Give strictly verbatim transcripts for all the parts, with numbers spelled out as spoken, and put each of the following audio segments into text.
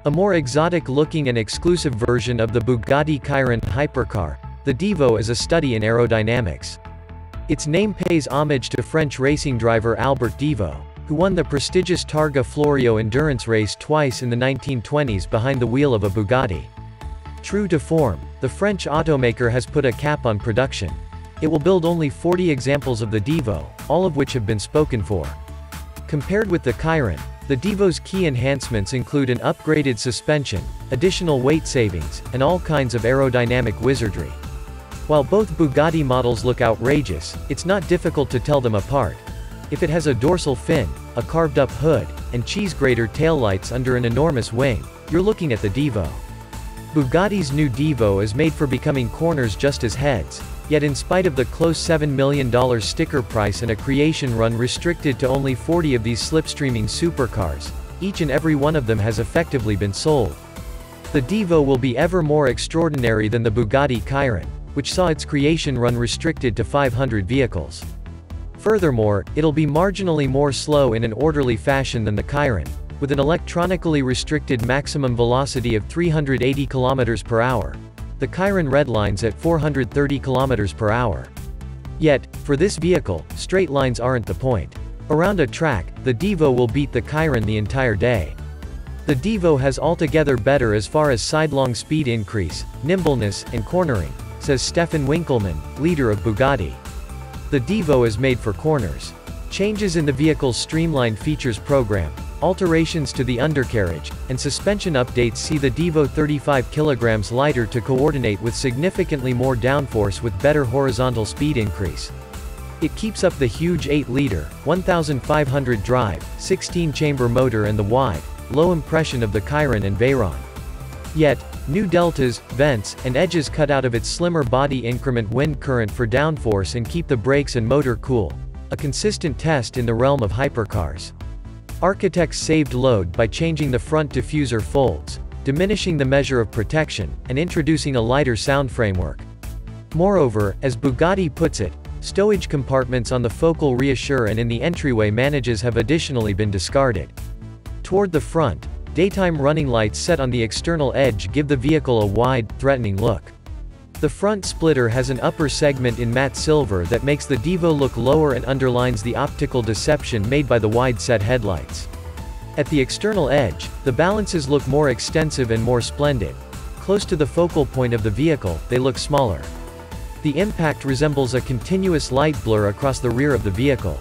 A more exotic-looking and exclusive version of the Bugatti Chiron hypercar, the Divo is a study in aerodynamics. Its name pays homage to French racing driver Albert Divo, who won the prestigious Targa Florio endurance race twice in the nineteen twenties behind the wheel of a Bugatti. True to form, the French automaker has put a cap on production. It will build only forty examples of the Divo, all of which have been spoken for. Compared with the Chiron, the Divo's key enhancements include an upgraded suspension, additional weight savings, and all kinds of aerodynamic wizardry. While both Bugatti models look outrageous, it's not difficult to tell them apart. If it has a dorsal fin, a carved-up hood, and cheese grater taillights under an enormous wing, you're looking at the Divo. Bugatti's new Divo is made for becoming corners just as heads, yet in spite of the close seven million dollar sticker price and a creation run restricted to only forty of these slipstreaming supercars, each and every one of them has effectively been sold. The Divo will be ever more extraordinary than the Bugatti Chiron, which saw its creation run restricted to five hundred vehicles. Furthermore, it'll be marginally more slow in an orderly fashion than the Chiron, with an electronically restricted maximum velocity of three hundred eighty kilometers per hour. The Chiron redlines at four hundred thirty kilometers per hour. Yet, for this vehicle, straight lines aren't the point. Around a track, the Divo will beat the Chiron the entire day. The Divo has altogether better as far as sidelong speed increase, nimbleness, and cornering, says Stefan Winkelmann, leader of Bugatti. The Divo is made for corners. Changes in the vehicle's streamlined features program, alterations to the undercarriage, and suspension updates see the Divo thirty-five kilograms lighter to coordinate with significantly more downforce with better horizontal speed increase. It keeps up the huge eight liter, one thousand five hundred drive, sixteen chamber motor and the wide, low impression of the Chiron and Veyron. Yet, new deltas, vents, and edges cut out of its slimmer body increment wind current for downforce and keep the brakes and motor cool, a consistent test in the realm of hypercars. Architects saved load by changing the front diffuser folds, diminishing the measure of protection, and introducing a lighter sound framework. Moreover, as Bugatti puts it, stowage compartments on the focal reassure and in the entryway managers have additionally been discarded. Toward the front, daytime running lights set on the external edge give the vehicle a wide, threatening look. The front splitter has an upper segment in matte silver that makes the Divo look lower and underlines the optical deception made by the wide-set headlights. At the external edge, the balances look more extensive and more splendid. Close to the focal point of the vehicle, they look smaller. The impact resembles a continuous light blur across the rear of the vehicle.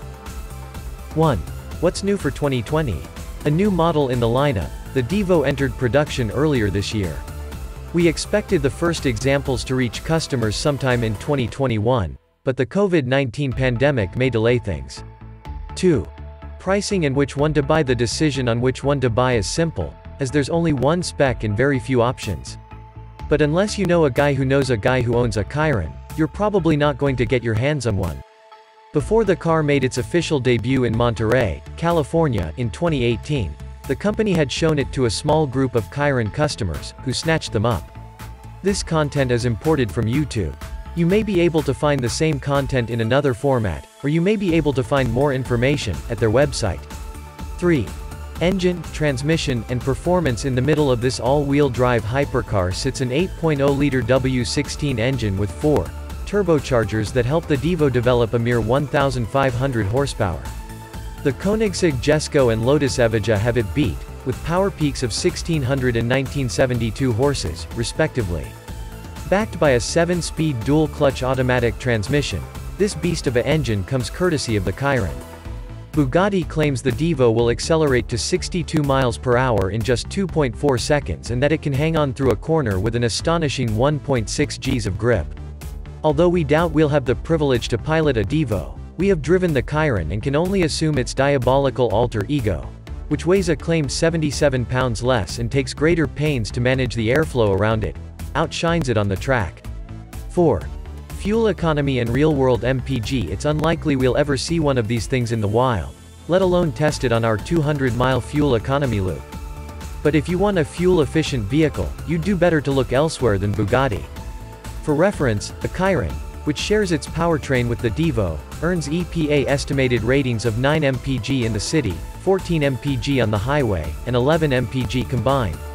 one. What's new for twenty twenty? A new model in the lineup, the Divo entered production earlier this year. We expected the first examples to reach customers sometime in twenty twenty-one, but the COVID nineteen pandemic may delay things. two. Pricing and which one to buy. The decision on which one to buy is simple, as there's only one spec and very few options. But unless you know a guy who knows a guy who owns a Chiron, you're probably not going to get your hands on one. Before the car made its official debut in Monterey, California, in twenty eighteen, the company had shown it to a small group of Chiron customers, who snatched them up. This content is imported from YouTube. You may be able to find the same content in another format, or you may be able to find more information at their website. three. Engine, transmission, and performance. In the middle of this all-wheel drive hypercar sits an eight point oh liter W sixteen engine with four turbochargers that help the Divo develop a mere one thousand five hundred horsepower. The Koenigsegg Jesko and Lotus Evija have it beat, with power peaks of sixteen hundred and nineteen seventy-two horses, respectively. Backed by a seven-speed dual-clutch automatic transmission, this beast of a engine comes courtesy of the Chiron. Bugatti claims the Divo will accelerate to sixty-two miles per hour in just two point four seconds and that it can hang on through a corner with an astonishing one point six G's of grip. Although we doubt we'll have the privilege to pilot a Divo, we have driven the Chiron and can only assume its diabolical alter ego, which weighs a claimed seventy-seven pounds less and takes greater pains to manage the airflow around it, outshines it on the track. four. Fuel economy and real-world M P G. It's unlikely we'll ever see one of these things in the wild, let alone test it on our two hundred mile fuel economy loop. But if you want a fuel-efficient vehicle, you'd do better to look elsewhere than Bugatti. For reference, the Chiron, which shares its powertrain with the Divo, earns E P A estimated ratings of nine M P G in the city, fourteen M P G on the highway, and eleven M P G combined.